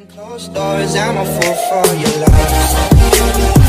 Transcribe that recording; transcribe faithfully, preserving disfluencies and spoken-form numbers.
Closed doors, I'm a fool for your love.